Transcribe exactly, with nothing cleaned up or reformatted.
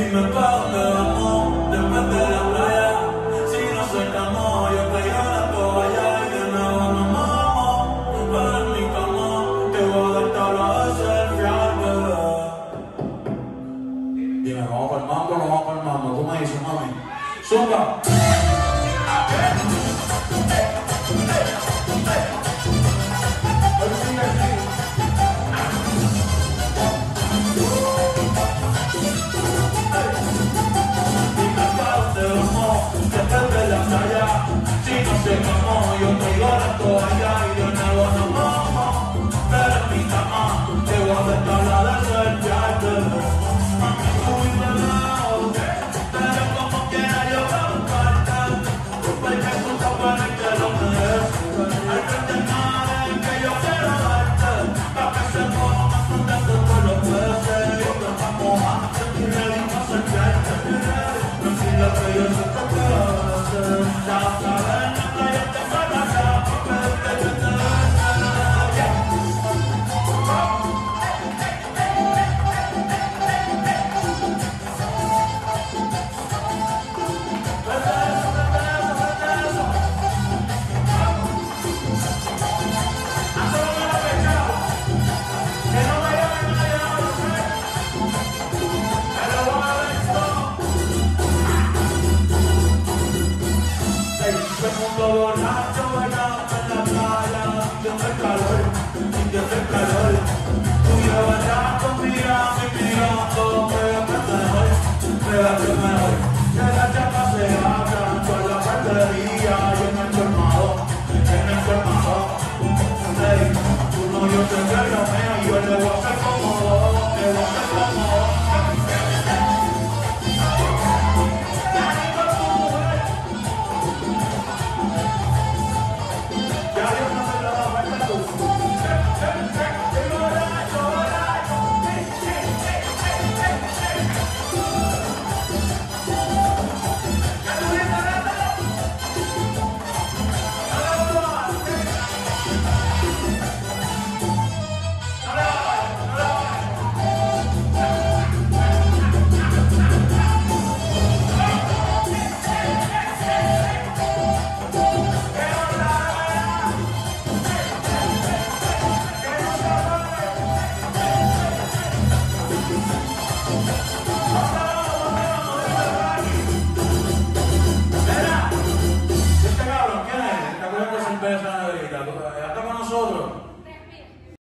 Dime pa' dónde vamos después de la playa. Si no sacamos, yo traigo la toalla y de nuevo nos vamos para mi cama. Te voy a dar tabla de selfie, bebé. Dime, ¿vamos para el mambo o no vamos para el mambo? Tú me dices, mami. ¡Zumba! Yo traigo la toalla y de nuevo nos vamos, pero en mi cama te voy a hacer tabla de selfie, bebé. Mami, tú y lejos, pero como quiera yo voy a buscarte, porque tú estás buena y te lo mereces. Al frente del mar es que yo quiero darte, pa' que se ponga más contento por los peces. Yo te voy a mojar, estoy ready pa' acercarte, tranquila que yo sé que te lo mereces. Ya sabes, en la playa te borracho bailando en la playa, sintiendo el calor, sintiendo el calor. Tú llevas rato mirando y mirando, pégate mejor, pégate mejor. Que las chapas se abran por la partería y en el colmado, en el colmado. Hey, tú no, yo te quiero mea y yo le voy a hacer cómodo, le voy a hacer cómodo.